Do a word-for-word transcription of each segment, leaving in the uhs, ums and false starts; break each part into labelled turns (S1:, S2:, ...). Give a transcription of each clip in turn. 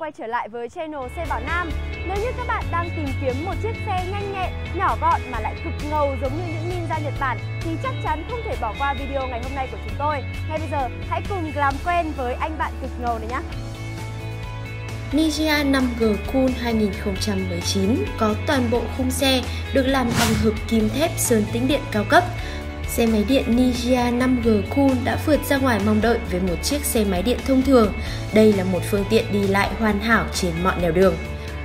S1: quay trở lại với channel Xe Bảo Nam. Nếu như các bạn đang tìm kiếm một chiếc xe nhanh nhẹn, nhỏ gọn mà lại cực ngầu giống như những ninja Nhật Bản thì chắc chắn không thể bỏ qua video ngày hôm nay của chúng tôi. Ngay bây giờ, hãy cùng làm quen với anh bạn cực ngầu này nhé!
S2: Ninja năm G Cool hai nghìn không trăm mười chín có toàn bộ khung xe được làm bằng hợp kim thép sơn tĩnh điện cao cấp. Xe máy điện Ninja năm G Cool đã vượt ra ngoài mong đợi với một chiếc xe máy điện thông thường. Đây là một phương tiện đi lại hoàn hảo trên mọi nẻo đường.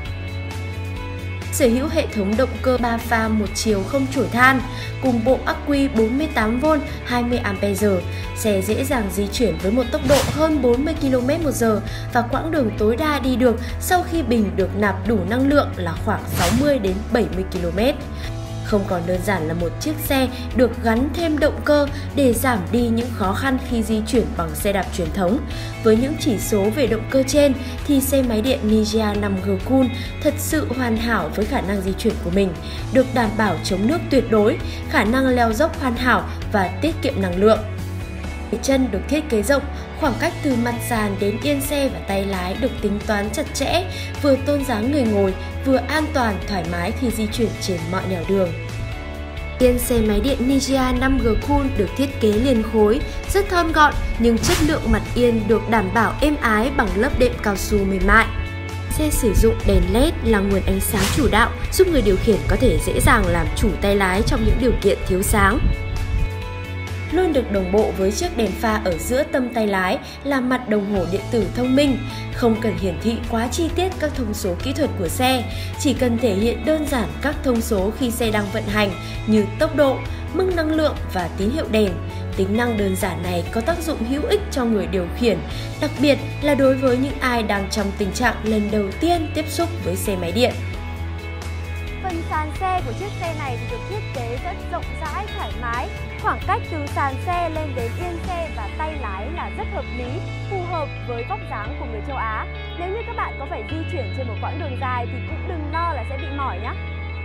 S2: Sở hữu hệ thống động cơ ba pha một chiều không chổi than cùng bộ ắc quy bốn mươi tám vôn hai mươi am pe giờ. Xe dễ dàng di chuyển với một tốc độ hơn bốn mươi ki lô mét một giờ và quãng đường tối đa đi được sau khi bình được nạp đủ năng lượng là khoảng sáu mươi đến bảy mươi ki lô mét. Không còn đơn giản là một chiếc xe được gắn thêm động cơ để giảm đi những khó khăn khi di chuyển bằng xe đạp truyền thống. Với những chỉ số về động cơ trên thì xe máy điện Ninja năm G Cool thật sự hoàn hảo với khả năng di chuyển của mình, được đảm bảo chống nước tuyệt đối, khả năng leo dốc hoàn hảo và tiết kiệm năng lượng. Chân được thiết kế rộng, khoảng cách từ mặt sàn đến yên xe và tay lái được tính toán chặt chẽ, vừa tôn dáng người ngồi, vừa an toàn, thoải mái khi di chuyển trên mọi nẻo đường. Yên xe máy điện Ninja năm G Cool được thiết kế liền khối, rất thon gọn nhưng chất lượng mặt yên được đảm bảo êm ái bằng lớp đệm cao su mềm mại. Xe sử dụng đèn led là nguồn ánh sáng chủ đạo, giúp người điều khiển có thể dễ dàng làm chủ tay lái trong những điều kiện thiếu sáng. Luôn được đồng bộ với chiếc đèn pha ở giữa tâm tay lái là mặt đồng hồ điện tử thông minh, không cần hiển thị quá chi tiết các thông số kỹ thuật của xe, chỉ cần thể hiện đơn giản các thông số khi xe đang vận hành như tốc độ, mức năng lượng và tín hiệu đèn. Tính năng đơn giản này có tác dụng hữu ích cho người điều khiển, đặc biệt là đối với những ai đang trong tình trạng lần đầu tiên tiếp xúc với xe máy điện.
S1: Phần sàn xe của chiếc xe này thì được thiết kế rất rộng rãi, thoải mái. Khoảng cách từ sàn xe lên đến yên xe và tay lái là rất hợp lý, phù hợp với vóc dáng của người châu Á. Nếu như các bạn có phải di chuyển trên một quãng đường dài thì cũng đừng lo là sẽ bị mỏi nhé.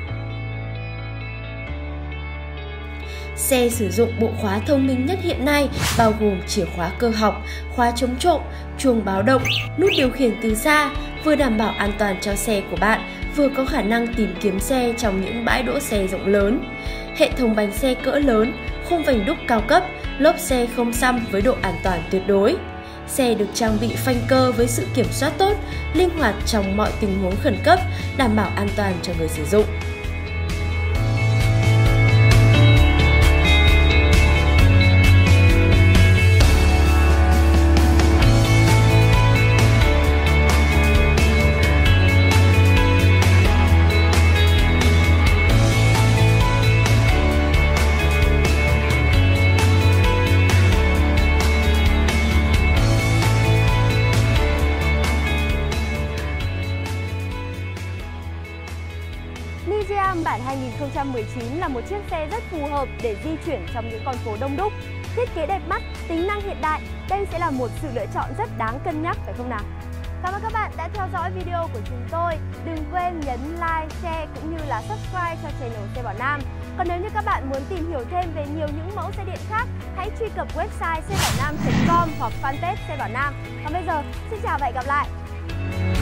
S2: Xe sử dụng bộ khóa thông minh nhất hiện nay, bao gồm chìa khóa cơ học, khóa chống trộm, chuông báo động, nút điều khiển từ xa, vừa đảm bảo an toàn cho xe của bạn, vừa có khả năng tìm kiếm xe trong những bãi đỗ xe rộng lớn. Hệ thống bánh xe cỡ lớn, khung vành đúc cao cấp, lốp xe không xăm với độ an toàn tuyệt đối. Xe được trang bị phanh cơ với sự kiểm soát tốt, linh hoạt trong mọi tình huống khẩn cấp, đảm bảo an toàn cho người sử dụng.
S1: Ninja bản hai nghìn không trăm mười chín là một chiếc xe rất phù hợp để di chuyển trong những con phố đông đúc. Thiết kế đẹp mắt, tính năng hiện đại, đây sẽ là một sự lựa chọn rất đáng cân nhắc, phải không nào? Cảm ơn các bạn đã theo dõi video của chúng tôi. Đừng quên nhấn like, share cũng như là subscribe cho channel Xe Bảo Nam. Còn nếu như các bạn muốn tìm hiểu thêm về nhiều những mẫu xe điện khác, hãy truy cập website xe bảo nam chấm com hoặc fanpage Xe Bảo Nam. Còn bây giờ, xin chào và hẹn gặp lại!